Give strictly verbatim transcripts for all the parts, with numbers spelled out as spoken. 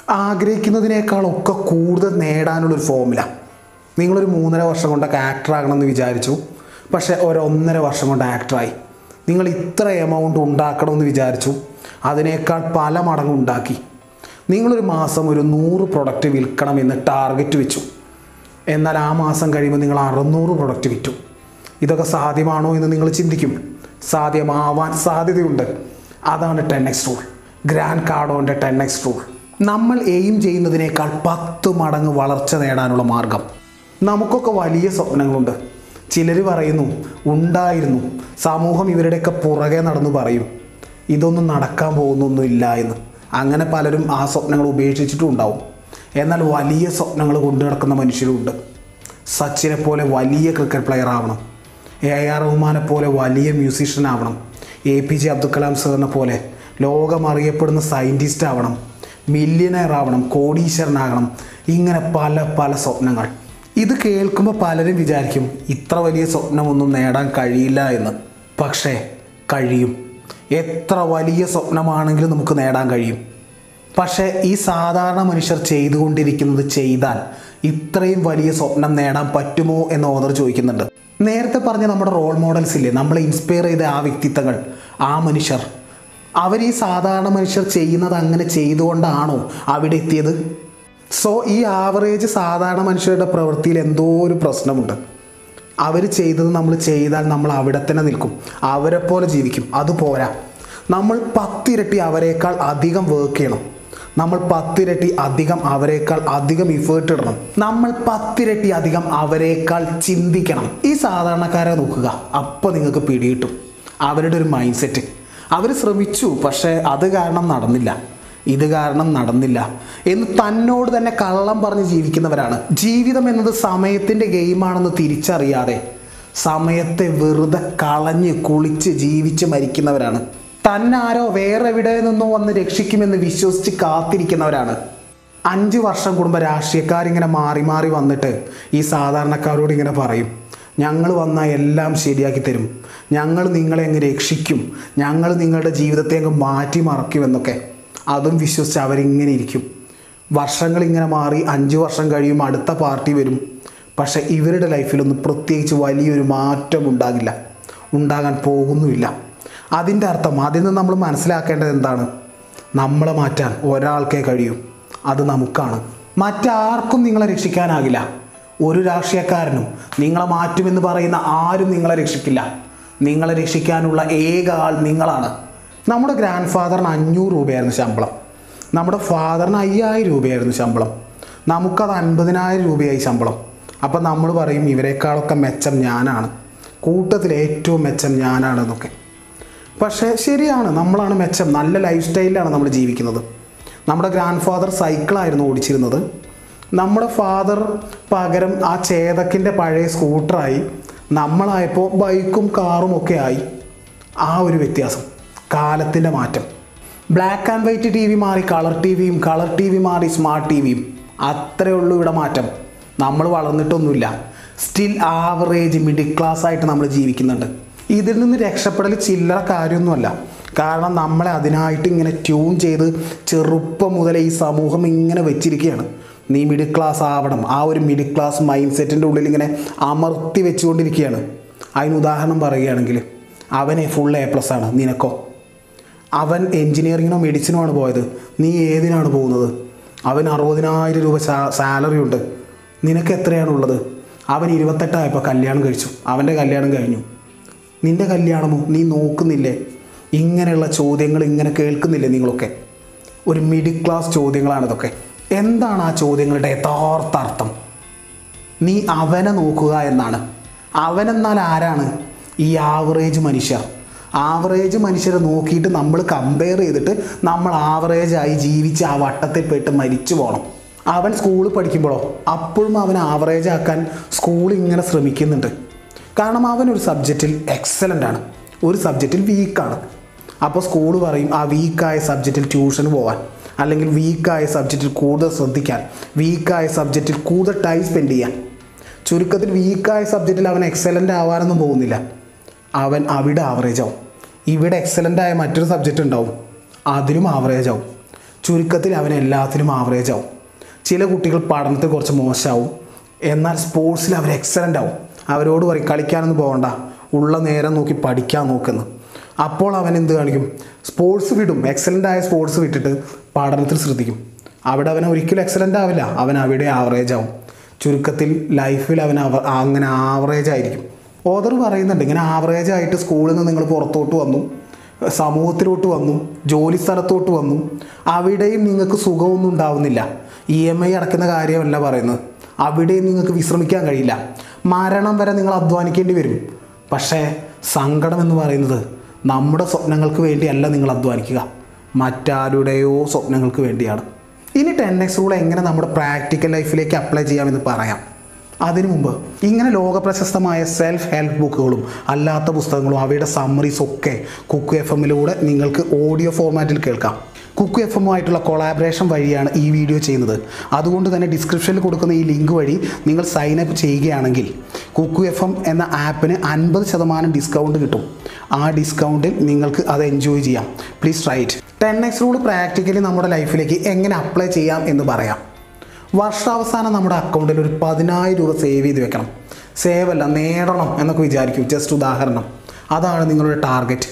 ആഗ്രഹിക്കുന്നതിനേക്കാളൊക്കെ കൂടുതൽ നേടാനുള്ളൊരു ഫോമുല. നിങ്ങളൊരു മൂന്നര വർഷം കൊണ്ടൊക്കെ ആക്ടറാകണമെന്ന് വിചാരിച്ചു, പക്ഷേ ഒരൊന്നര വർഷം കൊണ്ട് ആക്ടറായി. നിങ്ങൾ ഇത്ര എമൗണ്ട് ഉണ്ടാക്കണമെന്ന് വിചാരിച്ചു, അതിനേക്കാൾ പല മടങ്ങ് ഉണ്ടാക്കി. നിങ്ങളൊരു മാസം ഒരു നൂറ് പ്രൊഡക്റ്റ് വിൽക്കണമെന്ന് ടാർഗറ്റ് വെച്ചു, എന്നാൽ ആ മാസം കഴിയുമ്പോൾ നിങ്ങൾ അറുന്നൂറ് പ്രൊഡക്റ്റ് വിറ്റു. ഇതൊക്കെ സാധ്യമാണോ എന്ന് നിങ്ങൾ ചിന്തിക്കും. സാധ്യമാവാൻ സാധ്യതയുണ്ട്. അതാണ് ടെൻ എക്സ് റൂൾ, ഗ്രാൻഡ് കാർഡോൻ്റെ ടെൻ എക്സ് റൂൾ. നമ്മൾ എയിം ചെയ്യുന്നതിനേക്കാൾ പത്ത് മടങ്ങ് വളർച്ച നേടാനുള്ള മാർഗം. നമുക്കൊക്കെ വലിയ സ്വപ്നങ്ങളുണ്ട്. ചിലർ പറയുന്നു ഉണ്ടായിരുന്നു, സമൂഹം ഇവരുടെയൊക്കെ പുറകെ നടന്നു പറയും ഇതൊന്നും നടക്കാൻ പോകുന്നൊന്നുമില്ല എന്ന്. അങ്ങനെ പലരും ആ സ്വപ്നങ്ങൾ ഉപേക്ഷിച്ചിട്ടും ഉണ്ടാവും. എന്നാൽ വലിയ സ്വപ്നങ്ങൾ കൊണ്ടു നടക്കുന്ന മനുഷ്യരുണ്ട്. സച്ചിനെ പോലെ വലിയ ക്രിക്കറ്റ് പ്ലെയർ ആവണം, എ ആർ റഹ്മാനെ പോലെ വലിയ മ്യൂസീഷ്യൻ ആവണം, A P J Abdul Kalam സാറിനെ പോലെ ലോകം അറിയപ്പെടുന്ന സയൻറ്റിസ്റ്റ് ആവണം, മില്യണയർ ആവണം, കോടീശ്വരനാകണം. ഇങ്ങനെ പല പല സ്വപ്നങ്ങൾ. ഇത് കേൾക്കുമ്പോൾ പലരും വിചാരിക്കും ഇത്ര വലിയ സ്വപ്നമൊന്നും നേടാൻ കഴിയില്ല എന്ന്. പക്ഷേ കഴിയും. എത്ര വലിയ സ്വപ്നമാണെങ്കിലും നമുക്ക് നേടാൻ കഴിയും. പക്ഷേ ഈ സാധാരണ മനുഷ്യർ ചെയ്തുകൊണ്ടിരിക്കുന്നത് ചെയ്താൽ ഇത്രയും വലിയ സ്വപ്നം നേടാൻ പറ്റുമോ എന്ന് ഓദർ ചോദിക്കുന്നുണ്ട്. നേരത്തെ പറഞ്ഞ നമ്മുടെ റോൾ മോഡൽസ് ഇല്ലേ, നമ്മളെ ഇൻസ്പയർ ചെയ്ത ആ വ്യക്തിത്വങ്ങൾ, ആ മനുഷ്യർ, അവർ ഈ സാധാരണ മനുഷ്യർ ചെയ്യുന്നത് അങ്ങനെ ചെയ്തുകൊണ്ടാണോ അവിടെ എത്തിയത്? സോ ഈ ആവറേജ് സാധാരണ മനുഷ്യരുടെ പ്രവൃത്തിയിൽ എന്തോ ഒരു പ്രശ്നമുണ്ട്. അവർ ചെയ്തത് നമ്മൾ ചെയ്താൽ നമ്മൾ അവിടെ തന്നെ നിൽക്കും, അവരെ പോലെ ജീവിക്കും. അതുപോരാ, നമ്മൾ പത്തിരട്ടി അവരെക്കാൾ അധികം വർക്ക് ചെയ്യണം. നമ്മൾ പത്തിരട്ടി അധികം അവരെക്കാൾ അധികം ഇഫേർട്ട് ഇടണം. നമ്മൾ പത്തിരട്ടി അധികം അവരെക്കാൾ ചിന്തിക്കണം. ഈ സാധാരണക്കാരെ നോക്കുക, അപ്പോൾ നിങ്ങൾക്ക് പിടികിട്ടും അവരുടെ ഒരു മൈൻഡ് സെറ്റ്. അവർ ശ്രമിച്ചു, പക്ഷേ അത് കാരണം നടന്നില്ല, ഇത് കാരണം നടന്നില്ല എന്ന് തന്നോട് തന്നെ കള്ളം പറഞ്ഞ് ജീവിക്കുന്നവരാണ്. ജീവിതം എന്നത് സമയത്തിൻ്റെ ഗെയിമാണെന്ന് തിരിച്ചറിയാതെ സമയത്തെ വെറുതെ കളഞ്ഞ് കുളിച്ച് ജീവിച്ച് മരിക്കുന്നവരാണ്. തന്നാരോ വേറെ എവിടെ നിന്നോ വന്ന് രക്ഷിക്കുമെന്ന് വിശ്വസിച്ച് കാത്തിരിക്കുന്നവരാണ്. അഞ്ച് വർഷം കൂടുമ്പോൾ രാഷ്ട്രീയക്കാരിങ്ങനെ മാറി മാറി വന്നിട്ട് ഈ സാധാരണക്കാരോട് ഇങ്ങനെ പറയും ഞങ്ങൾ വന്നാൽ എല്ലാം ശരിയാക്കി തരും, ഞങ്ങൾ നിങ്ങളെ അങ്ങ് രക്ഷിക്കും, ഞങ്ങൾ നിങ്ങളുടെ ജീവിതത്തെ അങ്ങ് മാറ്റി മറക്കുമെന്നൊക്കെ. അതും വിശ്വസിച്ച് അവരിങ്ങനെ ഇരിക്കും. വർഷങ്ങളിങ്ങനെ മാറി അഞ്ച് വർഷം കഴിയുമ്പോൾ അടുത്ത പാർട്ടി വരും. പക്ഷേ ഇവരുടെ ലൈഫിലൊന്നും പ്രത്യേകിച്ച് വലിയൊരു മാറ്റം ഉണ്ടാകില്ല, ഉണ്ടാകാൻ പോകുന്നുമില്ല. അതിൻ്റെ അർത്ഥം അതിൽ നിന്ന് നമ്മൾ മനസ്സിലാക്കേണ്ടത് എന്താണ്? നമ്മളെ മാറ്റാൻ ഒരാൾക്കേ കഴിയൂ, അത് നമുക്കാണ്. മറ്റാർക്കും നിങ്ങളെ രക്ഷിക്കാനാകില്ല. ഒരു രാഷ്ട്രീയക്കാരനും നിങ്ങളെ മാറ്റുമെന്ന് പറയുന്ന ആരും നിങ്ങളെ രക്ഷിക്കില്ല. നിങ്ങളെ രക്ഷിക്കാനുള്ള ഏക ആൾ നിങ്ങളാണ്. നമ്മുടെ ഗ്രാൻഡ് ഫാദറിന് അഞ്ഞൂറ് രൂപയായിരുന്നു ശമ്പളം, നമ്മുടെ ഫാദറിന് അയ്യായിരം രൂപയായിരുന്നു ശമ്പളം, നമുക്കത് അൻപതിനായിരം രൂപയായി ശമ്പളം. അപ്പം നമ്മൾ പറയും ഇവരെക്കാളൊക്കെ മെച്ചം ഞാനാണ്, കൂട്ടത്തിൽ ഏറ്റവും മെച്ചം ഞാനാണെന്നൊക്കെ. പക്ഷേ ശരിയാണ്, നമ്മളാണ് മെച്ചം. നല്ല ലൈഫ് സ്റ്റൈലിലാണ് നമ്മൾ ജീവിക്കുന്നത്. നമ്മുടെ ഗ്രാൻഡ് ഫാദർ സൈക്കിളായിരുന്നു ഓടിച്ചിരുന്നത്. നമ്മുടെ ഫാദർ പകരം ആ ചേതക്കിൻ്റെ പഴയ സ്കൂട്ടറായി. നമ്മളായപ്പോൾ ബൈക്കും കാറും ഒക്കെ ആയി. ആ ഒരു വ്യത്യാസം, കാലത്തിൻ്റെ മാറ്റം. Black and white T V മാറി കളർ ടി വിയും, കളർ ടി വി മാറി സ്മാർട്ട് ടി വിയും. അത്രയേ ഉള്ളൂ ഇവിടെ മാറ്റം. നമ്മൾ വളർന്നിട്ടൊന്നുമില്ല. സ്റ്റിൽ ആവറേജ് മിഡിൽ ക്ലാസ് ആയിട്ട് നമ്മൾ ജീവിക്കുന്നുണ്ട്. ഇതിൽ നിന്ന് രക്ഷപ്പെടൽ ചില്ലറ കാര്യമൊന്നുമല്ല. കാരണം നമ്മളെ അതിനായിട്ട് ഇങ്ങനെ ട്യൂൺ ചെയ്ത് ചെറുപ്പം മുതലേ ഈ സമൂഹം ഇങ്ങനെ വെച്ചിരിക്കുകയാണ്. നീ മിഡിൽ ക്ലാസ് ആവണം, ആ ഒരു മിഡിൽ ക്ലാസ് മൈൻഡ് സെറ്റിൻ്റെ ഉള്ളിൽ ഇങ്ങനെ അമർത്തി വെച്ചുകൊണ്ടിരിക്കുകയാണ്. അതിന് ഉദാഹരണം പറയുകയാണെങ്കിൽ അവനെ ഫുൾ എ പ്ലസ് ആണ്, നിനക്കോ? അവൻ എൻജിനീയറിങ്ങിനോ മെഡിസിനോ ആണ് പോയത്, നീ ഏതിനാണ് പോകുന്നത്? അവൻ അറുപതിനായിരം രൂപ സാലറി ഉണ്ട്, നിനക്ക് എത്രയാണുള്ളത്? അവൻ ഇരുപത്തെട്ടായപ്പോൾ കല്യാണം കഴിച്ചു, അവൻ്റെ കല്യാണം കഴിഞ്ഞു, നിൻ്റെ കല്യാണമോ നീ നോക്കുന്നില്ലേ? ഇങ്ങനെയുള്ള ചോദ്യങ്ങൾ ഇങ്ങനെ കേൾക്കുന്നില്ലേ നിങ്ങളൊക്കെ? ഒരു മിഡിൽ ക്ലാസ് ചോദ്യങ്ങളാണിതൊക്കെ. എന്താണ് ആ ചോദ്യങ്ങളുടെ യഥാർത്ഥ അർത്ഥം? നീ അവനെ നോക്കുക എന്നാണ്. അവനെന്നാൽ ആരാണ്? ഈ ആവറേജ് മനുഷ്യർ. ആവറേജ് മനുഷ്യരെ നോക്കിയിട്ട് നമ്മൾ കമ്പയർ ചെയ്തിട്ട് നമ്മൾ ആവറേജായി ജീവിച്ച് ആ വട്ടത്തിൽ പോയിട്ട് മരിച്ചു പോകണം. അവൻ സ്കൂളിൽ പഠിക്കുമ്പോഴോ അപ്പോഴും അവൻ ആവറേജ് ആക്കാൻ സ്കൂൾ ഇങ്ങനെ ശ്രമിക്കുന്നുണ്ട്. കാരണം അവൻ ഒരു സബ്ജക്റ്റിൽ എക്സലൻ്റ് ആണ്, ഒരു സബ്ജക്റ്റിൽ വീക്കാണ്. അപ്പോൾ സ്കൂൾ പറയും ആ വീക്കായ സബ്ജക്റ്റിൽ ട്യൂഷന് പോകാൻ, അല്ലെങ്കിൽ വീക്കായ സബ്ജക്റ്റിൽ കൂടുതൽ ശ്രദ്ധിക്കാൻ, വീക്കായ സബ്ജക്റ്റിൽ കൂടുതൽ ടൈം സ്പെൻഡ് ചെയ്യാൻ. ചുരുക്കത്തിൽ വീക്കായ സബ്ജക്റ്റിൽ അവൻ എക്സലൻ്റ് ആവാനൊന്നും പോകുന്നില്ല. അവൻ അവിടെ ആവറേജ് ആവും. ഇവിടെ എക്സലൻ്റ് ആയ മറ്റൊരു സബ്ജക്റ്റ് ഉണ്ടാവും, അതിലും ആവറേജ് ആവും. ചുരുക്കത്തിൽ അവൻ എല്ലാത്തിലും ആവറേജ് ആവും. ചില കുട്ടികൾ പഠനത്തിൽ കുറച്ച് മോശമാവും, എന്നാൽ സ്പോർട്സിൽ അവർ എക്സലൻ്റ് ആവും. അവരോട് പറയും കളിക്കാനൊന്നും പോകണ്ട, ഉള്ള നേരം നോക്കി പഠിക്കാൻ നോക്കുന്നു. അപ്പോൾ അവൻ എന്ത് കാണിക്കും? സ്പോർട്സ് വിടും. എക്സലൻ്റ് ആയ സ്പോർട്സ് വിട്ടിട്ട് പഠനത്തിൽ ശ്രദ്ധിക്കും. അവിടെ അവൻ ഒരിക്കലും എക്സലൻ്റ് ആവില്ല, അവൻ അവിടെ ആവറേജ് ആവും. ചുരുക്കത്തിൽ ലൈഫിൽ അവൻ അവ അങ്ങനെ ആവറേജ് ആയിരിക്കും. ഓദർ പറയുന്നുണ്ട്, ഇങ്ങനെ ആവറേജ് ആയിട്ട് സ്കൂളിൽ നിന്ന് നിങ്ങൾ പുറത്തോട്ട് വന്നു, സമൂഹത്തിലോട്ട് വന്നു, ജോലി സ്ഥലത്തോട്ട് വന്നു, അവിടെയും നിങ്ങൾക്ക് സുഖമൊന്നും ഉണ്ടാവുന്നില്ല. ഇ എം ഐ അടക്കുന്ന കാര്യമല്ല പറയുന്നത്. അവിടെയും നിങ്ങൾക്ക് വിശ്രമിക്കാൻ കഴിയില്ല. മരണം വരെ നിങ്ങൾ അധ്വാനിക്കേണ്ടി വരും. പക്ഷേ സങ്കടം എന്ന് പറയുന്നത് നമ്മുടെ സ്വപ്നങ്ങൾക്ക് വേണ്ടിയല്ല നിങ്ങൾ അധ്വാനിക്കുക, മറ്റാരുടെയോ സ്വപ്നങ്ങൾക്ക് വേണ്ടിയാണ്. ഇനി ടെൻ എക്സ് റൂൾ എങ്ങനെ നമ്മുടെ പ്രാക്ടിക്കൽ ലൈഫിലേക്ക് അപ്ലൈ ചെയ്യാമെന്ന് പറയാം. അതിനു മുമ്പ് ഇങ്ങനെ ലോകപ്രശസ്തമായ സെൽഫ് ഹെൽപ്പ് ബുക്കുകളും അല്ലാത്ത പുസ്തകങ്ങളും അവയുടെ സമ്മറീസും ഒക്കെ കുക്കു എഫ് എമ്മിലൂടെ നിങ്ങൾക്ക് ഓഡിയോ ഫോർമാറ്റിൽ കേൾക്കാം. കുക്കു എഫ് എമ്മുമായിട്ടുള്ള കൊളാബറേഷൻ വഴിയാണ് ഈ വീഡിയോ ചെയ്യുന്നത്. അതുകൊണ്ട് തന്നെ ഡിസ്ക്രിപ്ഷനിൽ കൊടുക്കുന്ന ഈ ലിങ്ക് വഴി നിങ്ങൾ സൈൻ അപ്പ് ചെയ്യുകയാണെങ്കിൽ കുക്കു എഫ് എം എന്ന ആപ്പിന് അൻപത് ശതമാനം ഡിസ്കൗണ്ട് കിട്ടും. ആ ഡിസ്കൗണ്ടിൽ നിങ്ങൾക്ക് അത് എൻജോയ് ചെയ്യാം. Please try it. Ten X rule practically നമ്മുടെ ലൈഫിലേക്ക് എങ്ങനെ അപ്ലൈ ചെയ്യാം എന്ന് പറയാം. വർഷാവസാനം നമ്മുടെ അക്കൗണ്ടിൽ ഒരു പതിനായിരം രൂപ സേവ് ചെയ്ത് വെക്കണം. സേവ് അല്ല, നേടണം എന്നൊക്കെ വിചാരിക്കും. ജസ്റ്റ് ഉദാഹരണം, അതാണ് നിങ്ങളുടെ ടാർഗറ്റ്.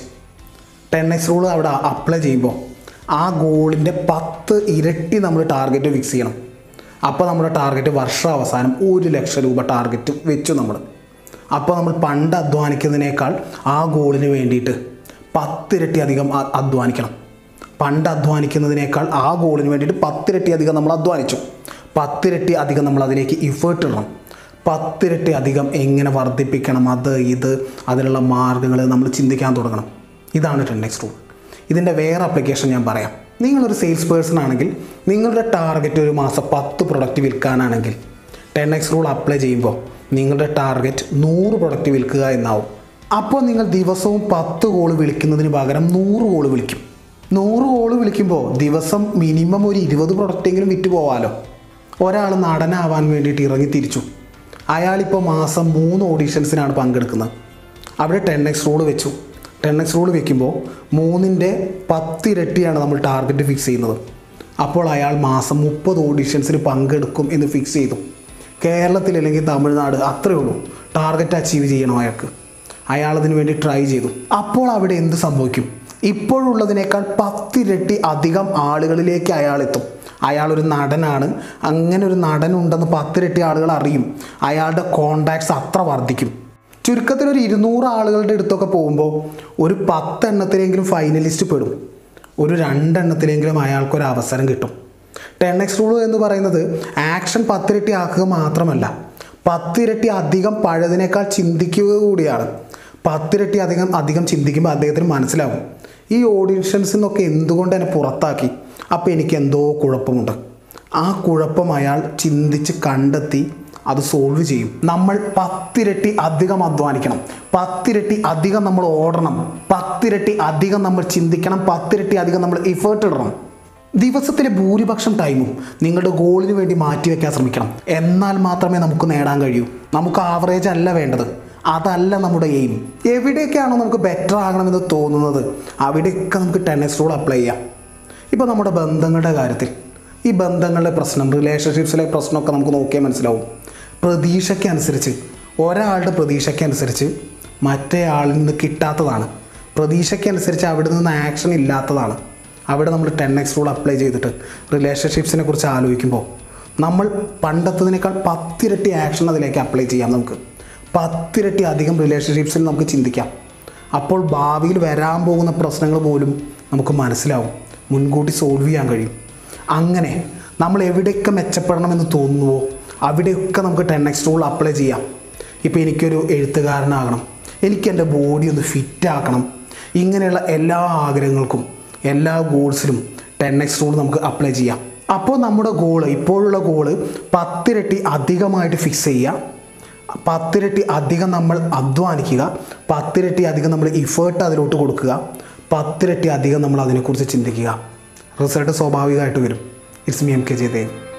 ടെൻ എക്സ് റൂൾ അവിടെ അപ്ലൈ ചെയ്യുമ്പോൾ ആ ഗോളിൻ്റെ പത്ത് ഇരട്ടി നമ്മൾ ടാർഗറ്റ് ഫിക്സ് ചെയ്യണം. അപ്പോൾ നമ്മുടെ ടാർഗറ്റ് വർഷാവസാനം ഒരു ലക്ഷം രൂപ ടാർഗറ്റ് വെച്ചു നമ്മൾ. അപ്പോൾ നമ്മൾ പണ്ട് അധ്വാനിക്കുന്നതിനേക്കാൾ ആ ഗോളിന് വേണ്ടിയിട്ട് പത്തിരട്ടി അധികം അധ്വാനിക്കണം. പണ്ട് അധ്വാനിക്കുന്നതിനേക്കാൾ ആ ഗോളിന് വേണ്ടിയിട്ട് പത്തിരട്ടി അധികം നമ്മൾ അധ്വാനിച്ചു. പത്തിരട്ടി അധികം നമ്മൾ അതിലേക്ക് ഇഫേർട്ട് ഇടണം. പത്തിരട്ടി അധികം എങ്ങനെ വർദ്ധിപ്പിക്കണം, അത് ഇത് അതിനുള്ള മാർഗ്ഗങ്ങൾ നമ്മൾ ചിന്തിക്കാൻ തുടങ്ങണം. ഇതാണ് ടെൻ എക്സ് റൂൾ. ഇതിൻ്റെ വേറെ ആപ്ലിക്കേഷൻ ഞാൻ പറയാം. നിങ്ങളൊരു സെയിൽസ് പേഴ്സൺ ആണെങ്കിൽ നിങ്ങളുടെ ടാർഗറ്റ് ഒരു മാസം പത്ത് പ്രൊഡക്റ്റ് വിൽക്കാനാണെങ്കിൽ ടെൻ എക്സ് റൂൾ അപ്ലൈ ചെയ്യുമ്പോൾ നിങ്ങളുടെ ടാർഗറ്റ് നൂറ് പ്രൊഡക്റ്റ് വിൽക്കുക എന്നാവും. അപ്പോൾ നിങ്ങൾ ദിവസവും പത്ത് കോള് വിളിക്കുന്നതിന് പകരം നൂറ് കോള് വിളിക്കും. നൂറ് കോള് വിളിക്കുമ്പോൾ ദിവസം മിനിമം ഒരു ഇരുപത് പ്രൊഡക്റ്റെങ്കിലും വിറ്റ് പോവാമല്ലോ. ഒരാൾ നടനാവാൻ വേണ്ടിയിട്ട് ഇറങ്ങി തിരിച്ചു. അയാളിപ്പോൾ മാസം മൂന്ന് ഓഡീഷൻസിനാണ് പങ്കെടുക്കുന്നത്. അവിടെ ടെൻ എക്സ് റൂൾ വെച്ചു. ടെൻ എക്സ് റൂൾ വെക്കുമ്പോൾ മൂന്നിൻ്റെ പത്തിരട്ടിയാണ് നമ്മൾ ടാർഗറ്റ് ഫിക്സ് ചെയ്യുന്നത്. അപ്പോൾ അയാൾ മാസം മുപ്പത് ഓഡീഷൻസിന് പങ്കെടുക്കും എന്ന് ഫിക്സ് ചെയ്തു. കേരളത്തിൽ അല്ലെങ്കിൽ തമിഴ്നാട് അത്രയേ ഉള്ളൂ. ടാർഗറ്റ് അച്ചീവ് ചെയ്യണം അയാൾക്ക്. അയാളതിന് വേണ്ടി ട്രൈ ചെയ്തു. അപ്പോൾ അവിടെ എന്ത് സംഭവിക്കും? ഇപ്പോഴുള്ളതിനേക്കാൾ പത്തിരട്ടി അധികം ആളുകളിലേക്ക് അയാൾ എത്തും. അയാളൊരു നടനാണ്, അങ്ങനെ ഒരു നടനുണ്ടെന്ന് പത്തിരട്ടി ആളുകൾ അറിയും. അയാളുടെ കോണ്ടാക്ട്സ് അത്ര വർദ്ധിക്കും. ചുരുക്കത്തിൽ ഒരു ഇരുന്നൂറ് ആളുകളുടെ അടുത്തൊക്കെ പോകുമ്പോൾ ഒരു പത്തെണ്ണത്തിലെങ്കിലും ഫൈനലിസ്റ്റ് പെടും. ഒരു രണ്ടെണ്ണത്തിലെങ്കിലും അയാൾക്കൊരു അവസരം കിട്ടും. ടെൻ എക്സ് റൂൾ എന്ന് പറയുന്നത് ആക്ഷൻ പത്തിരട്ടി ആക്കുക മാത്രമല്ല, പത്തിരട്ടി അധികം പഴയതിനേക്കാൾ ചിന്തിക്കുക കൂടിയാണ്. പത്തിരട്ടി അധികം അധികം ചിന്തിക്കുമ്പോൾ അദ്ദേഹത്തിന് മനസ്സിലാവും, ഈ ഓഡിഷൻസിൽ നിന്നൊക്കെ എന്തുകൊണ്ട് എന്നെ പുറത്താക്കി, അപ്പോൾ എനിക്ക് എന്തോ കുഴപ്പമുണ്ട്. ആ കുഴപ്പം അയാൾ ചിന്തിച്ച് കണ്ടെത്തി അത് സോൾവ് ചെയ്യും. നമ്മൾ പത്തിരട്ടി അധികം അധ്വാനിക്കണം, പത്തിരട്ടി അധികം നമ്മൾ ഓടണം, പത്തിരട്ടി അധികം നമ്മൾ ചിന്തിക്കണം, പത്തിരട്ടി അധികം നമ്മൾ എഫേർട്ട് ഇടണം. ദിവസത്തിലെ ഭൂരിപക്ഷം ടൈമും നിങ്ങളുടെ ഗോളിന് വേണ്ടി മാറ്റിവെക്കാൻ ശ്രമിക്കണം. എന്നാൽ മാത്രമേ നമുക്ക് നേടാൻ കഴിയൂ. നമുക്ക് ആവറേജ് അല്ല വേണ്ടത്, അതല്ല നമ്മുടെ എയിം. എവിടെയൊക്കെയാണോ നമുക്ക് ബെറ്റർ ആകണമെന്ന് തോന്നുന്നത് അവിടെയൊക്കെ നമുക്ക് ടെൻ എക്സ് റൂൾ അപ്ലൈ ചെയ്യാം. ഇപ്പോൾ നമ്മുടെ ബന്ധങ്ങളുടെ കാര്യത്തിൽ ഈ ബന്ധങ്ങളുടെ പ്രശ്നം, റിലേഷൻഷിപ്സിലെ പ്രശ്നമൊക്കെ നമുക്ക് നോക്കിയാൽ മനസ്സിലാവും. പ്രതീക്ഷയ്ക്കനുസരിച്ച്, ഒരാളുടെ പ്രതീക്ഷയ്ക്കനുസരിച്ച് മറ്റേ ആളിൽ നിന്ന് കിട്ടാത്തതാണ്. പ്രതീക്ഷയ്ക്കനുസരിച്ച് അവിടെ നിന്ന് ആക്ഷൻ ഇല്ലാത്തതാണ്. അവിടെ നമ്മൾ ടെൻ എക്സ് റൂൾ അപ്ലൈ ചെയ്തിട്ട് റിലേഷൻഷിപ്സിനെ കുറിച്ച് ആലോചിക്കുമ്പോൾ നമ്മൾ പണ്ടത്തതിനേക്കാൾ പത്തിരട്ടി ആക്ഷൻ അതിലേക്ക് അപ്ലൈ ചെയ്യാം. നമുക്ക് പത്തിരട്ടി അധികം റിലേഷൻഷിപ്സിൽ നമുക്ക് ചിന്തിക്കാം. അപ്പോൾ ഭാവിയിൽ വരാൻ പോകുന്ന പ്രശ്നങ്ങൾ പോലും നമുക്ക് മനസ്സിലാവും, മുൻകൂട്ടി സോൾവ് ചെയ്യാൻ കഴിയും. അങ്ങനെ നമ്മൾ എവിടെയൊക്കെ മെച്ചപ്പെടണമെന്ന് തോന്നുന്നുവോ അവിടെയൊക്കെ നമുക്ക് ടെൻ എക്സ് റൂൾ അപ്ലൈ ചെയ്യാം. ഇപ്പോൾ എനിക്കൊരു എഴുത്തുകാരനാകണം, എനിക്ക് എൻ്റെ ബോഡി ഒന്ന് ഫിറ്റ് ആക്കണം, ഇങ്ങനെയുള്ള എല്ലാ ആഗ്രഹങ്ങൾക്കും എല്ലാ ഗോൾസിലും ടെൻ എക്സ് റൂൾ നമുക്ക് അപ്ലൈ ചെയ്യാം. അപ്പോൾ നമ്മുടെ ഗോള്, ഇപ്പോഴുള്ള ഗോള് പത്തിരട്ടി അധികമായിട്ട് ഫിക്സ് ചെയ്യുക, പത്തിരട്ടി അധികം നമ്മൾ അധ്വാനിക്കുക, പത്തിരട്ടി അധികം നമ്മൾ ഇഫേർട്ട് അതിലോട്ട് കൊടുക്കുക, പത്തിരട്ടി അധികം നമ്മൾ അതിനെക്കുറിച്ച് ചിന്തിക്കുക. റിസൾട്ട് സ്വാഭാവികമായിട്ട് വരും. It's me M K Jayadev.